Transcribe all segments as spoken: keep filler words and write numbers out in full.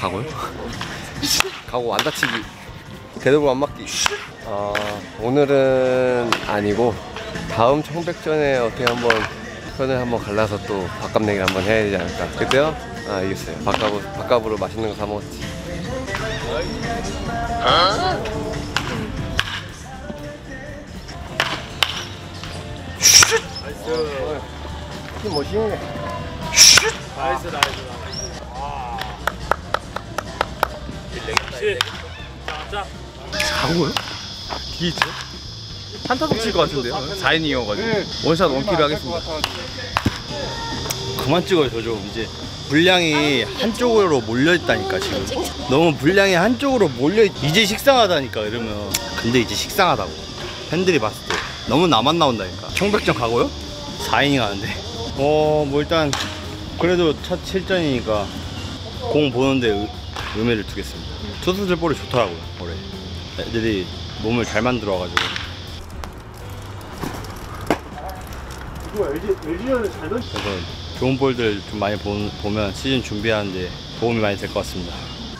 가고요? 가고 안 다치기. 개돌고 안 맞기. 아, 오늘은 아니고 다음 청백전에 어떻게 한번 편을 한번 갈라서 또 밥값 내기를 한번 해야 되지 않을까. 그때요? 아, 알겠어요. 밥값으로, 밥값으로 맛있는 거 사 먹었지. 아? 슛! 나이스. 힘 멋있네. 슛! 나이스, 나이스, 나이스. 와. 슛! 자, 가고요? 뒤있죠? 한타석 칠 것 같은데요? 사 인이어가지고 네. 원샷 원킬을 하겠습니다. 그만 찍어요. 저 좀 이제 분량이 한쪽으로 몰려있다니까. 지금 너무 분량이 한쪽으로 몰려있... 이제 식상하다니까 이러면. 근데 이제 식상하다고 팬들이 봤을 때 너무 나만 나온다니까. 청백전 가고요? 사 인이 가는데 어 뭐 일단 그래도 첫 실전이니까 공 보는데 의, 의미를 두겠습니다. 투수들 볼이 좋더라고요 올해. 애들이 몸을 잘 만들어가지고. 그래서 좋은 볼들 좀 많이 보, 보면 시즌 준비하는데 도움이 많이 될 것 같습니다.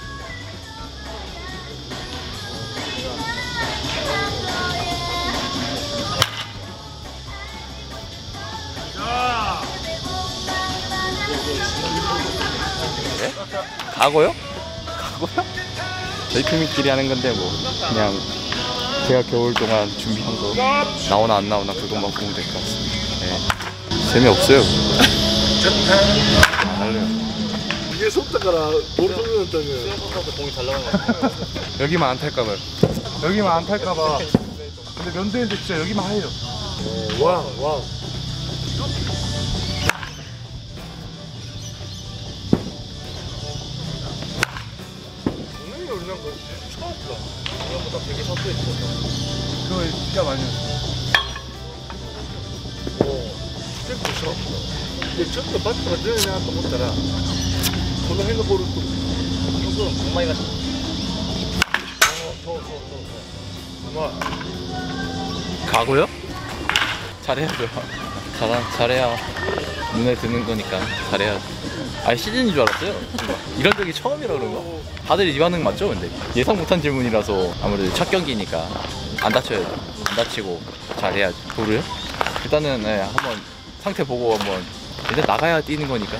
네? 가고요? 가고요? 저희 팀끼리 하는 건데 뭐 그냥 제가 겨울 동안 준비한 거 나오나 안 나오나 그것만 보면 될 것 같습니다. 네. 재미없어요. 안 할래요. 이게 속다가라 볼 돌렸다며. 공이 잘 나가는 것 같아요. 여기만 안 탈까봐요. 여기만 안 탈까봐. 근데 면대인데 진짜 여기만 해요. 와, 와. 분명히 우리랑 그 처음 보다. 우리보다 되게 섭섭했어. 그거 진짜 많이 했어. 진짜 무서웠어. 근데 저도 바트가 되느냐 또 못하라. 저도 핸드볼을 또 이거 정말 가서 어더더더더 가고요? 잘해야죠. 잘, 잘해야 눈에 드는 거니까 잘해야죠. 아니 시즌인 줄 알았어요. 이런 적이 처음이라 그런가? 다들 이 반응 맞죠? 근데 예상 못한 질문이라서 아무래도 첫 경기니까 안 다쳐야죠. 안 다치고 잘해야죠. 도루요? 일단은 네, 한번 상태 보고 한번 일단 나가야 뛰는 거니까.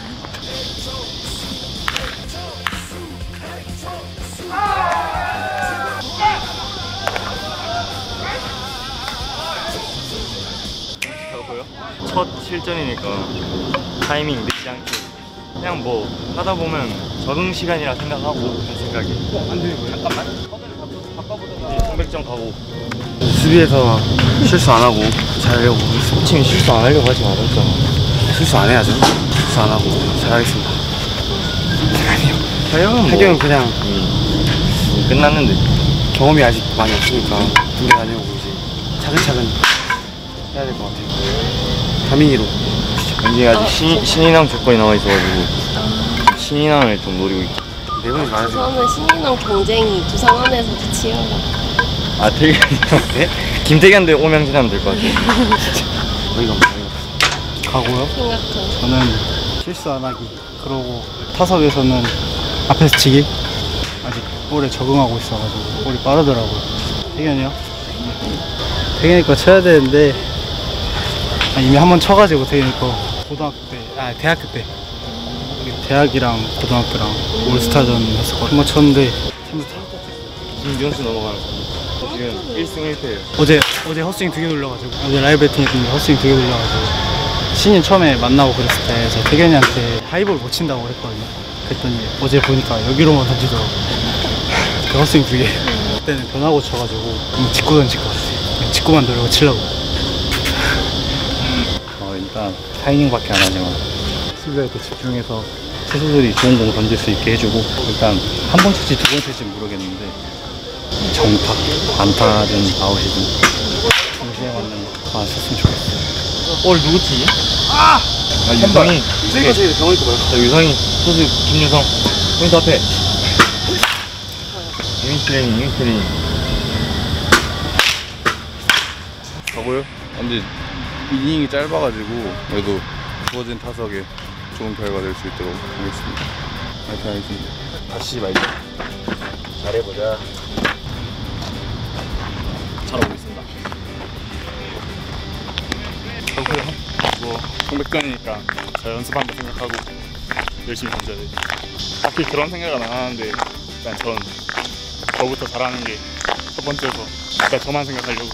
첫 실전이니까 타이밍 늦지 않게 그냥 뭐 하다 보면 적응 시간이라 생각하고 할 생각이. 안 되는 거예요? 잠깐만. 이제 청백전 가고 수비에서 실수 안 하고 잘하려고. 코칭이 실수 안 하려고 하지 말았잖아. 실수 안 해야죠. 실수 안 하고 잘하겠습니다. 아니요. 하영은 하경은 그냥 음, 끝났는데 경험이 아직 많이 없으니까 군대 다녀오고 이제 차근차근 해야 될 것 같아요. 다민이로 이제 아직 신, 신인왕 조건이 나와 있어가지고 신인왕을 좀 노리고 있고. 내보내지 말아주세요. 저는 신인왕 경쟁이 두산 안에서도 치열하다. 아 되게 네? 김태견 대 오명진 하면 될 것 같아요. 어이가 없어요. 가고요? 생각해. 저는 실수 안 하기. 그러고 타석에서는 앞에서 치기. 아직 볼에 적응하고 있어가지고 볼이 빠르더라고요. 태견이요? 태견이 거 쳐야 되는데 아, 이미 한 번 쳐가지고 태견이 거 고등학교 때, 아 대학교 때 대학이랑 고등학교랑 올스타전 했었거든요. 한 번 쳤는데 김경수 넘어가는 거. 지금 일 승 일 패예요. 어제 어제 헛스윙 두 개 눌러가지고 어제 라이브 배팅 했는데 헛스윙 두 개 눌러가지고 신인 처음에 만나고 그랬을 때 제가 태견이한테 하이볼 못 친다고 그랬거든요. 그랬더니 어제 보니까 여기로만 던지더라고. 그 헛스윙 두 개. 그때는 변하고 쳐가지고 직구 던질 것 같아. 직구만 노려고 치려고. 어, 일단 타이밍밖에 안 하지만 수비에 더 집중해서 투수들이 좋은 공 던질 수 있게 해주고, 일단 한 번 칠지 두 번 칠지 모르겠는데 정타, 안타든 아웃이든 동시에 맞는 거 안 썼으면 좋겠어요. 올 누구 치지? 아! 아 유성이. 세이버 제일 병원이 거 말고. 자, 유성이 투수 김유성 포인트 앞에. 유닛 트레이닝, 유닛 트레이닝. 가고요? 근데 이닝이 짧아가지고 그래도 주어진 타석에 좋은 결과 낼 수 있도록 하겠습니다. 화이팅 하겠습니다. 다치지 말자. 잘해보자. 잘하고 있습니다. 그렇고요. 뭐 공백전이니까 잘 연습한다 생각하고 열심히 던져야 돼. 딱히 그런 생각은 안 하는데 일단 전 저부터 잘하는 게 첫 번째여서 일단 저만 생각하려고.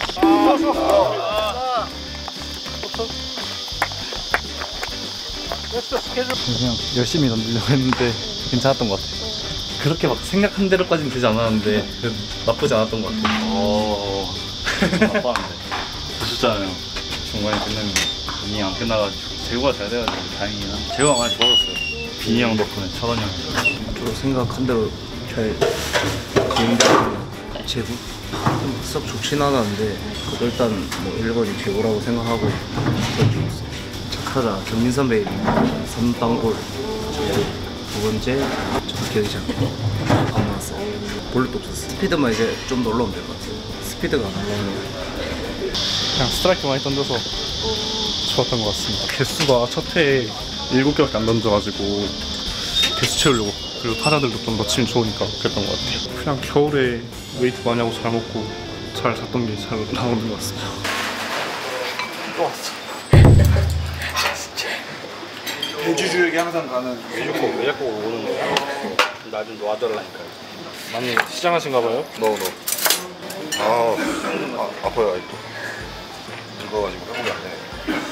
그냥 열심히 던지려고 했는데 괜찮았던 것 같아요. 그렇게 막 생각한 대로까지는 되지 않았는데 그래도 나쁘지 않았던 것 같아요. 어... 나빴는데. 보셨잖아요. 중간에 끝나면 빈이 안 끝나가지고 재고가 잘 돼가지고 다행이긴 한데 재고가 많이 좋아졌어요. 빈이 형 덕분에 철원이 형이. 저도 생각한 대로 잘 진행되고 제구 썩 좋진 않았는데 그래도 일단 뭐 일 번이 제구라고 생각하고 던지고 있어요. 착하자 정민 선배 선방골 두 번째 저도 기억이 잘 안 나왔어요. 볼도 없었어요. 스피드만 이제 좀 더 올라오면 될 것 같아요. 스피드가 안 올라오는 그냥 스트라이크 많이 던져서 좋았던 것 같습니다. 개수가 첫 해에 일곱 개밖에 안 던져가지고 개수 채우려고, 그리고 타자들도 좀 더 치면 좋으니까 그랬던 것 같아요. 그냥 겨울에 웨이트 많이 하고 잘 먹고 잘 잤던 게 잘 나오는 것 같습니다. 우주주에게 항상 가는 왜 자꾸, 왜 자꾸 오는 거야? 나 좀 놔달라니까요. 많이 시장하신가 봐요? 너 너. 아, 아 아파요 아직도. 늙어가지고 회복이 안 되네.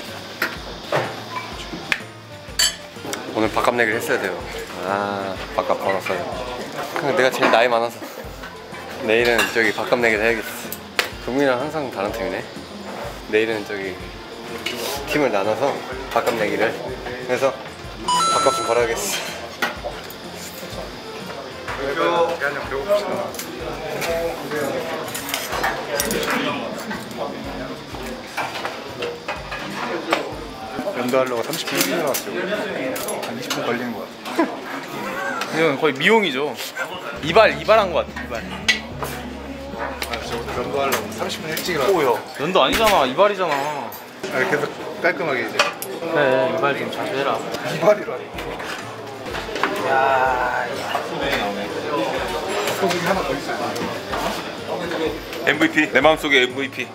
오늘 밥값 내기를 했어야 돼요. 아, 밥값 벌었어요. 그냥 내가 제일 나이 많아서. 내일은 저기 밥값 내기를 해야겠어. 금이랑 항상 다른 팀이네. 내일은 저기 팀을 나눠서 밥값 내기를 해서 밥값 좀 벌어야겠어. 연도하려고 삼십 분 일찍 나왔어요. 한 이십 분 걸리는 것 같아. 이건 거의 미용이죠. 이발 이발한 것 같아. 이발. 연도하려고 삼십 분 일찍 나왔어요. 연도 아니잖아. 이발이잖아. 이렇게 해서 깔끔하게 이제 그래 이발 좀 자주 해라. 이발이라니. 엠브이피 내 마음속에 엠브이피.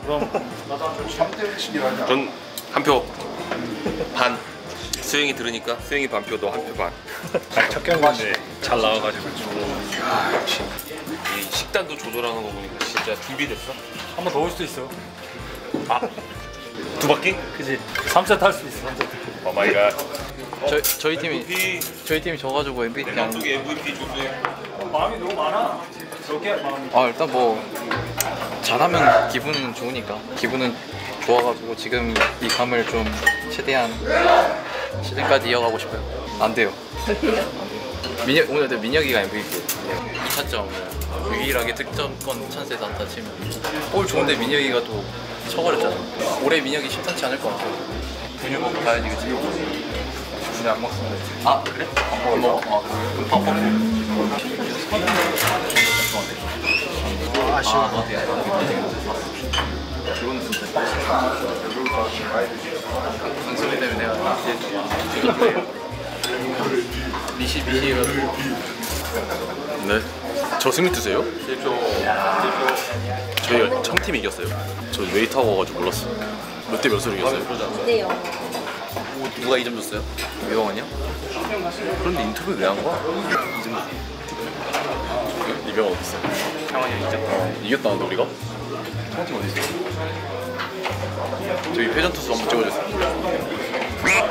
전 한 표 반. 수영이 들으니까 수영이 반표, 너 한 표 반. 첫 경기인데 잘 나와가지고 야 역시 이 식단도 조절하는 거 보니까 진짜 준비됐어. 한 번 더 올 수도 있어. 아 두 바퀴? 그지. 삼 세트 할 수 있어. 삼 세트. 오 마이 갓. 저희 저희 팀이 엠브이피 저희 팀이 져가지고 엠브이피 내 그냥. 마음속에 엠브이피 조수해. 아 일단 뭐 잘하면 기분은 좋으니까 기분은 좋아가지고 지금 이 감을 좀 최대한 시즌까지 이어가고 싶어요. 안 돼요. 민혁 오늘 민혁이가 엠브이피. 이 차점 유일하게 득점권 찬스에서 안타 치면 볼 좋은데 민혁이가 또 쳐버렸잖아. 올해 민혁이 심상치 않을 것 같아. 근육 먹고 가야지 그치? 근데 안 먹습니다. 아 그래? 안 먹어? 아 그래? 그럼 밥 먹고. 아쉬워. 아, 어디야? 이거는 진짜. 방송이 때문에 내가 이제 미시 미시라도. 네. 저 승리 뜨세요? 저희 청팀이 이겼어요. 저 웨이트하고 와가지고 몰랐어. 몇 대 몇으로 이겼어요? 네요. 누가 이 점 줬어요? 이병헌이요? 그런데 인터뷰 왜 한 거야? 이병헌 어디 있어? 형원이 형 이겼다. 이겼다는데 우리가? 청팀 어디 있어? 저기 회전 투수 한번 찍어주세요.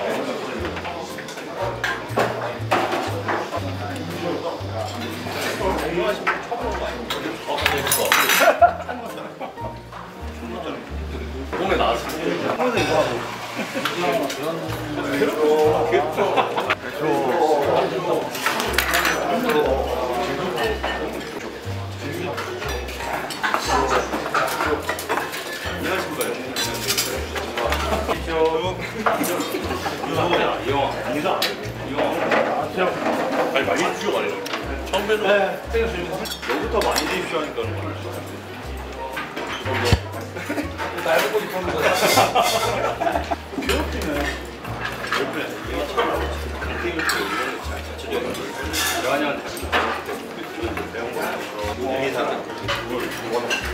몸에 나왔어. 아니 많이 주죠 말이야. 처음 뵈는 너부터 많이 주십시오 하니까 날보고 싶었는 거다. 영환이 형 이거는